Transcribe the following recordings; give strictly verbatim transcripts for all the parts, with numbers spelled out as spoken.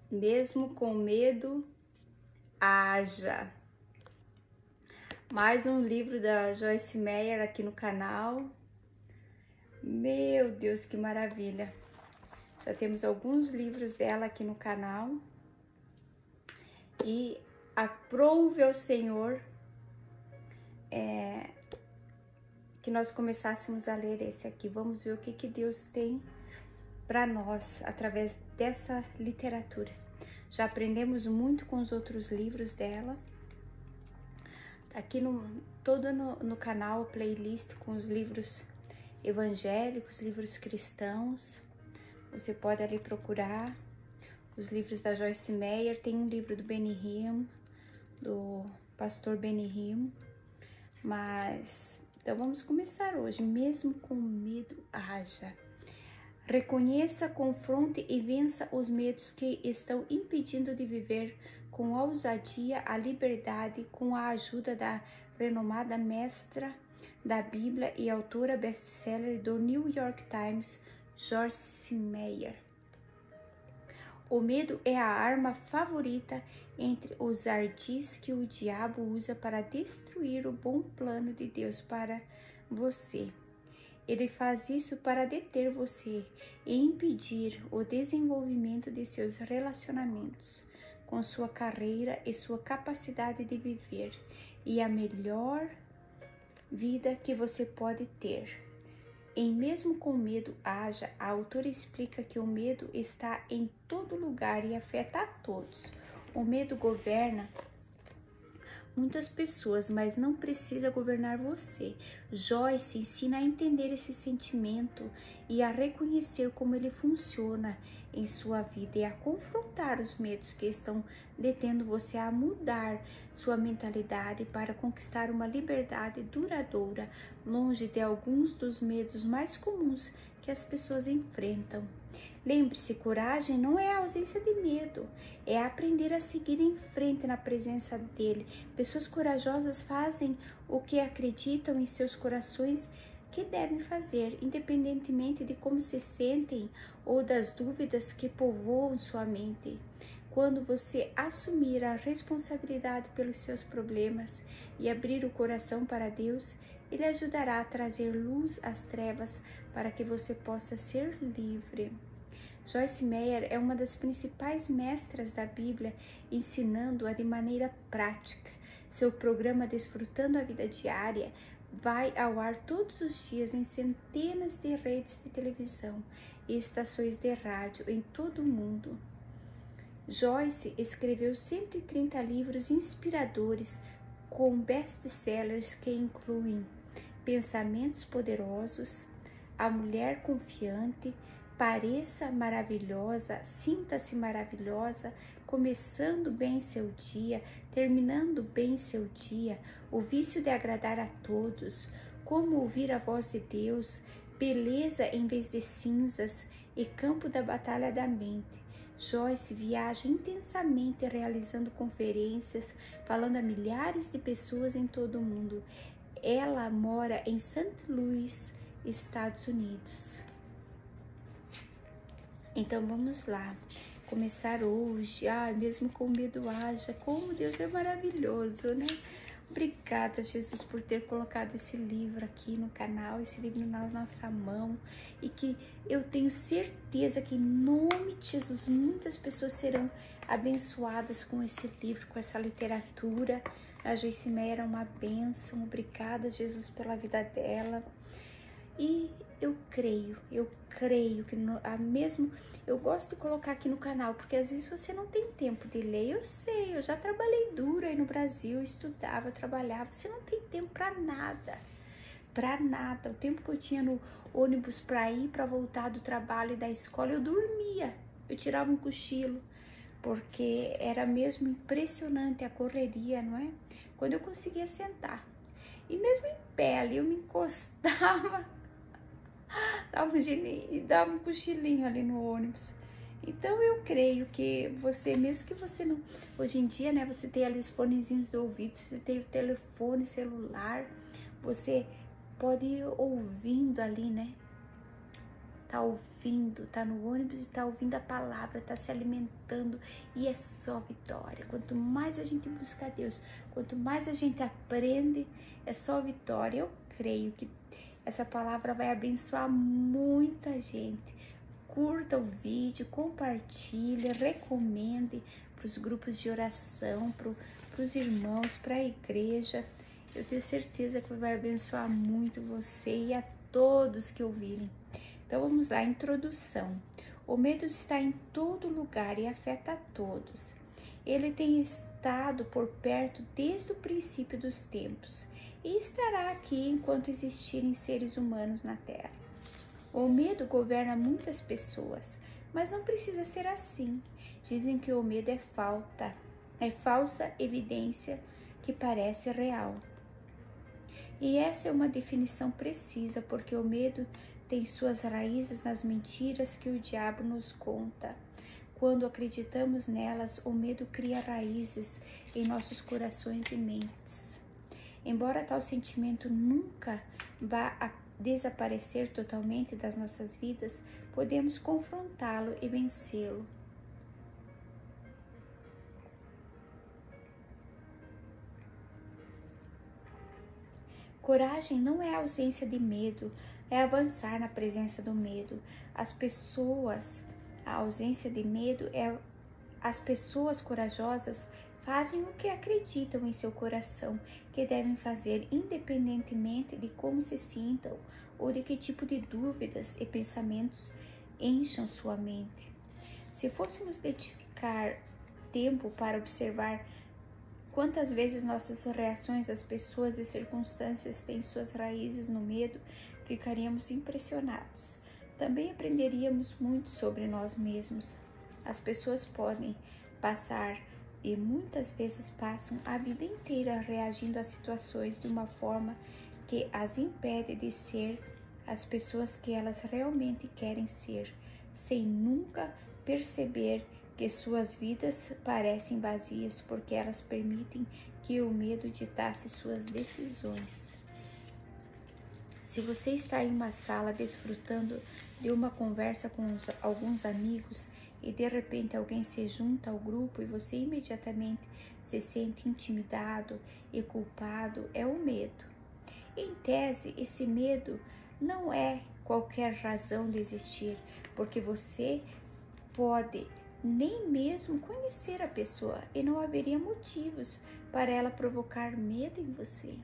Mesmo com medo, haja. Mais um livro da Joyce Meyer aqui no canal. Meu Deus, que maravilha! Já temos alguns livros dela aqui no canal. E aprove ao Senhor é, que nós começássemos a ler esse aqui. Vamos ver o que, que Deus tem para nós através dessa literatura. Já aprendemos muito com os outros livros dela. Aqui no todo no, no canal a playlist com os livros evangélicos, livros cristãos. Você pode ali procurar os livros da Joyce Meyer. Tem um livro do Benny Hinn, do pastor Benny Hinn. Mas então vamos começar hoje. Mesmo com medo, haja. Reconheça, confronte e vença os medos que estão impedindo de viver com ousadia a liberdade, com a ajuda da renomada mestra da Bíblia e autora best-seller do New York Times, Joyce Meyer. O medo é a arma favorita entre os ardis que o diabo usa para destruir o bom plano de Deus para você. Ele faz isso para deter você e impedir o desenvolvimento de seus relacionamentos, com sua carreira e sua capacidade de viver, e a melhor vida que você pode ter. Em Mesmo com Medo, Haja, a autora explica que o medo está em todo lugar e afeta a todos. O medo governa muitas pessoas, mas não precisa governar você. Joyce ensina a entender esse sentimento e a reconhecer como ele funciona em sua vida e a confrontar os medos que estão detendo você a mudar sua mentalidade para conquistar uma liberdade duradoura, longe de alguns dos medos mais comuns que as pessoas enfrentam. Lembre-se, coragem não é a ausência de medo, é aprender a seguir em frente na presença dele. Pessoas corajosas fazem o que acreditam em seus corações que devem fazer, independentemente de como se sentem ou das dúvidas que povoam sua mente. Quando você assumir a responsabilidade pelos seus problemas e abrir o coração para Deus, Ele ajudará a trazer luz às trevas para que você possa ser livre. Joyce Meyer é uma das principais mestras da Bíblia, ensinando-a de maneira prática. Seu programa Desfrutando a Vida Diária vai ao ar todos os dias em centenas de redes de televisão e estações de rádio em todo o mundo. Joyce escreveu cento e trinta livros inspiradores com best-sellers que incluem Pensamentos Poderosos, A Mulher Confiante, Pareça Maravilhosa, Sinta-se Maravilhosa, Começando Bem Seu Dia, Terminando Bem Seu Dia, O Vício de Agradar a Todos, Como Ouvir a Voz de Deus, Beleza em Vez de Cinzas e Campo da Batalha da Mente. Joyce viaja intensamente realizando conferências, falando a milhares de pessoas em todo o mundo. Ela mora em Saint Louis, Estados Unidos. Então vamos lá, começar hoje. Ah, mesmo com medo haja, como Deus é maravilhoso, né? Obrigada, Jesus, por ter colocado esse livro aqui no canal, esse livro na nossa mão, e que eu tenho certeza que em nome de Jesus muitas pessoas serão abençoadas com esse livro, com essa literatura. A Joyce Meyer é uma bênção. Obrigada, Jesus, pela vida dela. E eu creio, eu creio que no, a mesmo, eu gosto de colocar aqui no canal, porque às vezes você não tem tempo de ler. Eu sei, eu já trabalhei duro aí no Brasil, eu estudava, eu trabalhava, você não tem tempo para nada, para nada. O tempo que eu tinha no ônibus para ir, para voltar do trabalho e da escola, eu dormia, eu tirava um cochilo, porque era mesmo impressionante a correria, não é? Quando eu conseguia sentar, e mesmo em pé ali, eu me encostava, dava um, dava um cochilinho ali no ônibus. Então eu creio que você, mesmo que você não, hoje em dia, né, você tem ali os fonezinhos do ouvido, você tem o telefone celular, você pode ir ouvindo ali, né, tá ouvindo, tá no ônibus e tá ouvindo a palavra, tá se alimentando, e é só vitória. Quanto mais a gente busca a Deus, quanto mais a gente aprende, é só vitória. Eu creio que essa palavra vai abençoar muita gente. Curta o vídeo, compartilhe, recomende para os grupos de oração, para os irmãos, para a igreja. Eu tenho certeza que vai abençoar muito você e a todos que ouvirem. Então vamos lá, introdução. O medo está em todo lugar e afeta a todos. Ele tem estado por perto desde o princípio dos tempos e estará aqui enquanto existirem seres humanos na Terra. O medo governa muitas pessoas, mas não precisa ser assim. Dizem que o medo é falta, é falsa evidência que parece real. E essa é uma definição precisa, porque o medo tem suas raízes nas mentiras que o diabo nos conta. Quando acreditamos nelas, o medo cria raízes em nossos corações e mentes. Embora tal sentimento nunca vá a desaparecer totalmente das nossas vidas, podemos confrontá-lo e vencê-lo. Coragem não é a ausência de medo, é avançar na presença do medo. As pessoas, a ausência de medo é as pessoas corajosas fazem o que acreditam em seu coração que devem fazer, independentemente de como se sintam ou de que tipo de dúvidas e pensamentos encham sua mente. Se fôssemos dedicar tempo para observar quantas vezes nossas reações às pessoas e circunstâncias têm suas raízes no medo, ficaríamos impressionados. Também aprenderíamos muito sobre nós mesmos. As pessoas podem passar e muitas vezes passam a vida inteira reagindo a situações de uma forma que as impede de ser as pessoas que elas realmente querem ser, sem nunca perceber que suas vidas parecem vazias porque elas permitem que o medo ditasse suas decisões. Se você está em uma sala desfrutando de uma conversa com uns, alguns amigos e de repente alguém se junta ao grupo e você imediatamente se sente intimidado e culpado, é o medo. Em tese, esse medo não é qualquer razão de existir, porque você pode nem mesmo conhecer a pessoa e não haveria motivos para ela provocar medo em você.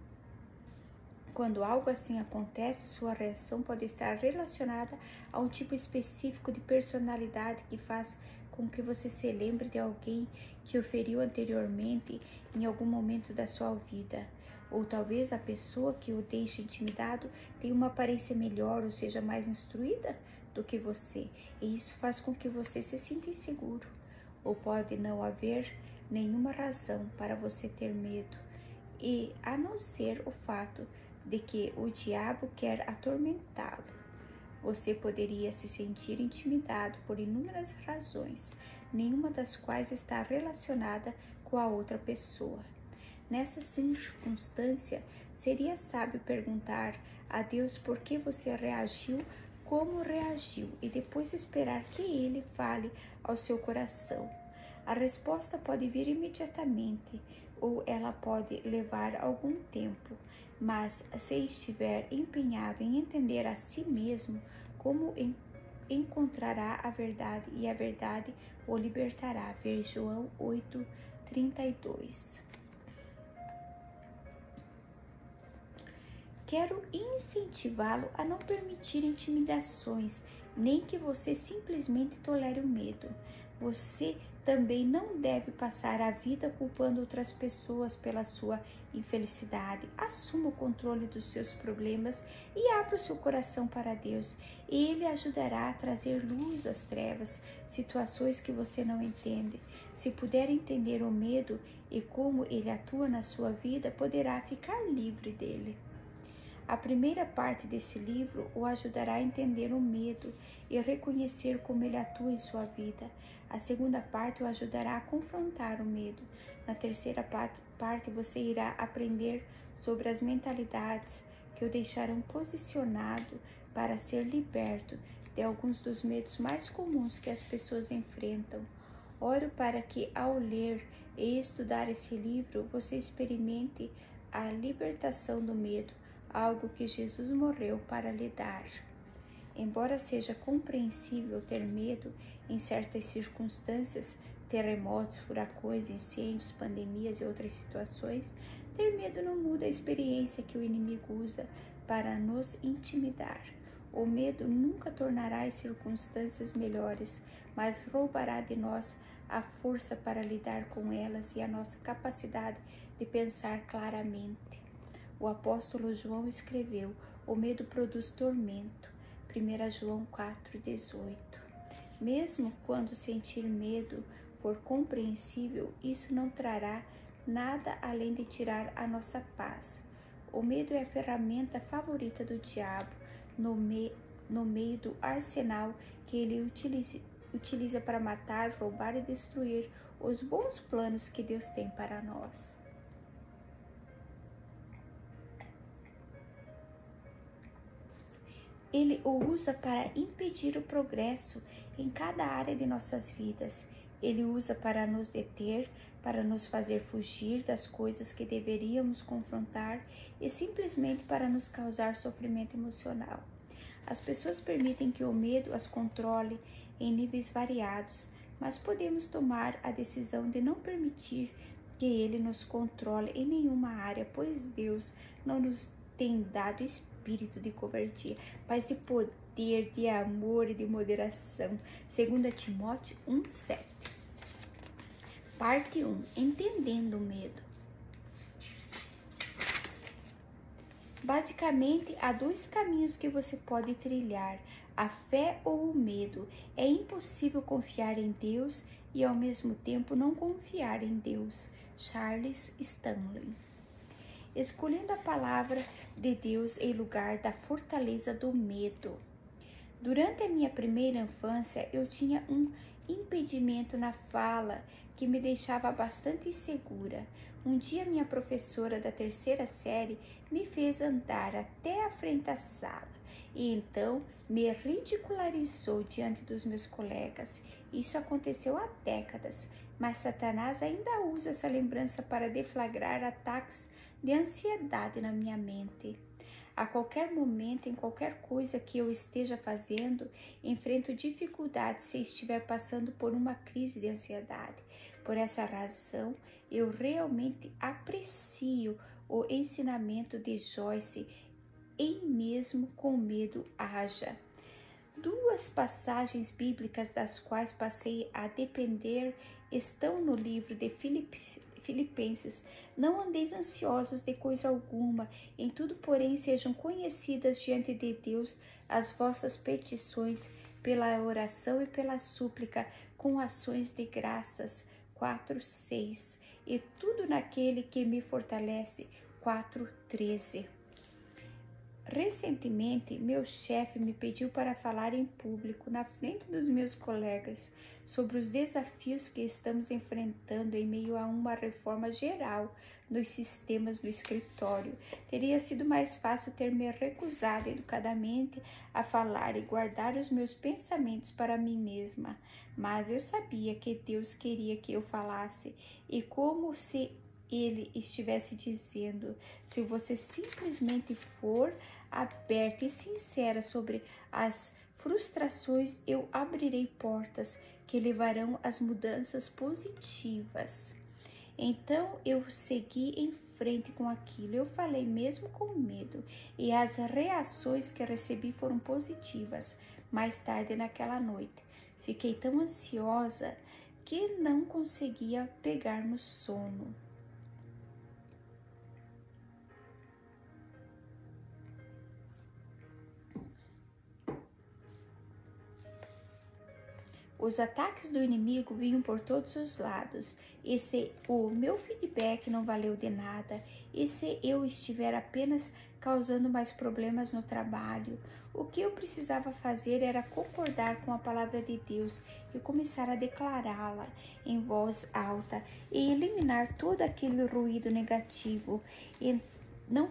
Quando algo assim acontece, sua reação pode estar relacionada a um tipo específico de personalidade que faz com que você se lembre de alguém que o feriu anteriormente em algum momento da sua vida. Ou talvez a pessoa que o deixa intimidado tenha uma aparência melhor ou seja mais instruída do que você, e isso faz com que você se sinta inseguro. Ou pode não haver nenhuma razão para você ter medo, e a não ser o fato de que o diabo quer atormentá-lo. Você poderia se sentir intimidado por inúmeras razões, nenhuma das quais está relacionada com a outra pessoa. Nessa circunstância, seria sábio perguntar a Deus por que você reagiu como reagiu e depois esperar que Ele fale ao seu coração. A resposta pode vir imediatamente ou ela pode levar algum tempo, mas se estiver empenhado em entender a si mesmo, como encontrará a verdade e a verdade o libertará. Ver João oito, trinta e dois. Quero incentivá-lo a não permitir intimidações, nem que você simplesmente tolere o medo. Você também não deve passar a vida culpando outras pessoas pela sua infelicidade. Assuma o controle dos seus problemas e abra o seu coração para Deus. Ele ajudará a trazer luz às trevas, situações que você não entende. Se puder entender o medo e como ele atua na sua vida, poderá ficar livre dele. A primeira parte desse livro o ajudará a entender o medo e reconhecer como ele atua em sua vida. A segunda parte o ajudará a confrontar o medo. Na terceira parte você irá aprender sobre as mentalidades que o deixarão posicionado para ser liberto de alguns dos medos mais comuns que as pessoas enfrentam. Oro para que, ao ler e estudar esse livro, você experimente a libertação do medo, algo que Jesus morreu para lhe dar. Embora seja compreensível ter medo em certas circunstâncias, terremotos, furacões, incêndios, pandemias e outras situações, ter medo não muda a experiência que o inimigo usa para nos intimidar. O medo nunca tornará as circunstâncias melhores, mas roubará de nós a força para lidar com elas e a nossa capacidade de pensar claramente. O apóstolo João escreveu: o medo produz tormento. primeira João quatro, dezoito. Mesmo quando sentir medo for compreensível, isso não trará nada além de tirar a nossa paz. O medo é a ferramenta favorita do diabo no, me, no meio do arsenal que ele utiliza, utiliza para matar, roubar e destruir os bons planos que Deus tem para nós. Ele o usa para impedir o progresso em cada área de nossas vidas. Ele usa para nos deter, para nos fazer fugir das coisas que deveríamos confrontar e simplesmente para nos causar sofrimento emocional. As pessoas permitem que o medo as controle em níveis variados, mas podemos tomar a decisão de não permitir que ele nos controle em nenhuma área, pois Deus não nos tem dado espírito de covardia, mas de poder, de amor e de moderação. segunda Timóteo um, sete. Parte um. Entendendo o medo. Basicamente, há dois caminhos que você pode trilhar: a fé ou o medo. É impossível confiar em Deus e ao mesmo tempo não confiar em Deus. Charles Stanley. Escolhendo a palavra de Deus em lugar da fortaleza do medo. Durante a minha primeira infância, eu tinha um impedimento na fala que me deixava bastante insegura. Um dia, minha professora da terceira série me fez andar até a frente da sala e então me ridicularizou diante dos meus colegas. Isso aconteceu há décadas, mas Satanás ainda usa essa lembrança para deflagrar ataques de ansiedade na minha mente. A qualquer momento, em qualquer coisa que eu esteja fazendo, enfrento dificuldades se estiver passando por uma crise de ansiedade. Por essa razão, eu realmente aprecio o ensinamento de Joyce: em mesmo com medo haja. Duas passagens bíblicas das quais passei a depender estão no livro de Filipenses. Não andeis ansiosos de coisa alguma, em tudo, porém, sejam conhecidas diante de Deus as vossas petições, pela oração e pela súplica, com ações de graças. quatro, seis. E tudo naquele que me fortalece. quatro, treze. Recentemente, meu chefe me pediu para falar em público, na frente dos meus colegas, sobre os desafios que estamos enfrentando em meio a uma reforma geral dos sistemas do escritório. Teria sido mais fácil ter me recusado educadamente a falar e guardar os meus pensamentos para mim mesma, mas eu sabia que Deus queria que eu falasse, e como se Ele estivesse dizendo: se você simplesmente for aberta e sincera sobre as frustrações, eu abrirei portas que levarão às mudanças positivas. Então eu segui em frente com aquilo. Eu falei mesmo com medo, e as reações que recebi foram positivas. Mais tarde naquela noite, fiquei tão ansiosa que não conseguia pegar no sono. Os ataques do inimigo vinham por todos os lados, e se o meu feedback não valeu de nada, e se eu estiver apenas causando mais problemas no trabalho, o que eu precisava fazer era concordar com a palavra de Deus e começar a declará-la em voz alta e eliminar todo aquele ruído negativo e não ficar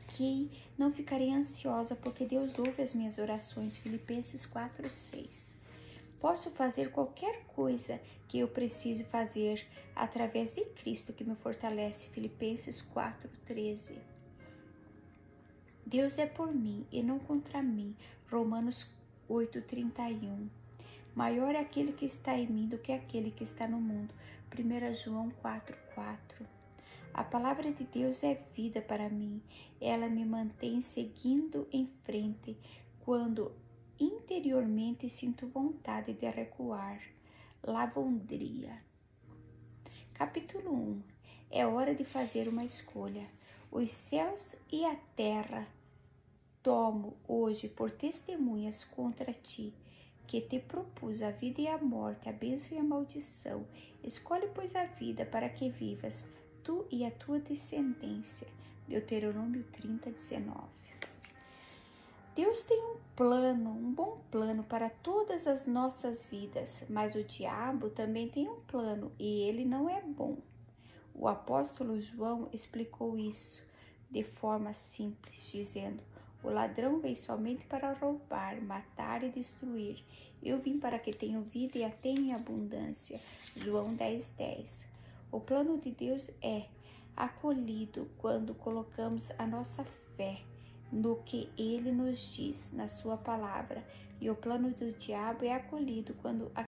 fiquei, não ficarei ansiosa, porque Deus ouve as minhas orações. Filipenses quatro, seis. Posso fazer qualquer coisa que eu precise fazer através de Cristo que me fortalece. Filipenses quatro, treze. Deus é por mim e não contra mim. Romanos oito, trinta e um. Maior é aquele que está em mim do que aquele que está no mundo. primeira João quatro, quatro. A palavra de Deus é vida para mim. Ela me mantém seguindo em frente quando interiormente sinto vontade de recuar. Lavandria. Capítulo um. É hora de fazer uma escolha. Os céus e a terra tomo hoje por testemunhas contra ti, que te propus a vida e a morte, a bênção e a maldição. Escolhe, pois, a vida para que vivas, tu e a tua descendência. Deuteronômio trinta, dezenove. Deus tem um plano, um bom plano para todas as nossas vidas, mas o diabo também tem um plano e ele não é bom. O apóstolo João explicou isso de forma simples, dizendo: o ladrão vem somente para roubar, matar e destruir. Eu vim para que tenham vida e a tenham em abundância. João dez, dez. O plano de Deus é acolhido quando colocamos a nossa fé no que Ele nos diz na sua palavra. E o plano do diabo é acolhido quando